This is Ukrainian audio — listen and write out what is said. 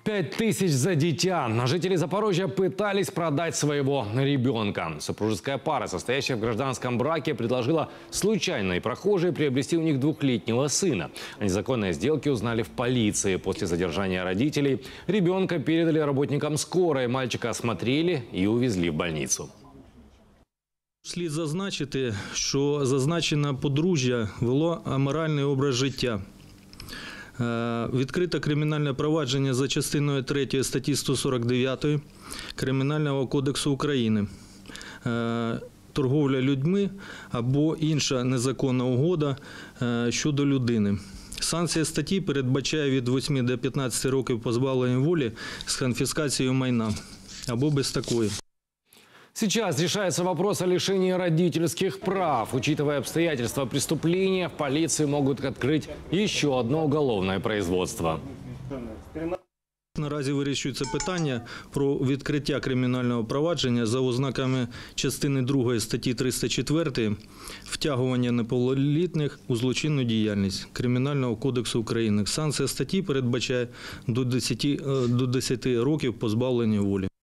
5000 за дитя. Жители Запорожья пытались продать своего ребенка. Супружеская пара, состоящая в гражданском браке, предложила случайной прохожей приобрести у них 2-летнего сына. О незаконной сделке узнали в полиции. После задержания родителей ребенка передали работникам скорой. Мальчика осмотрели и увезли в больницу. Слід зазначити, що зазначене подружжя вело аморальний образ життя. Відкрито кримінальне провадження за частиною 3 статті 149 Кримінального кодексу України. Торговля людьми або інша незаконна угода щодо людини. Санкція статті передбачає від 8 до 15 років позбавлення волі з конфіскацією майна або без такої. Сейчас решается вопрос о лишении родительских прав. Учитывая обстоятельства преступления, в полиции могут открыть еще одно уголовное производство. Наразі вирішується питання про відкриття кримінального провадження за ознаками частини 2 статті 304 «Втягування неповнолітніх у злочинну діяльність» Кримінального кодексу України. Санкція статті передбачає до 10 років позбавлення волі.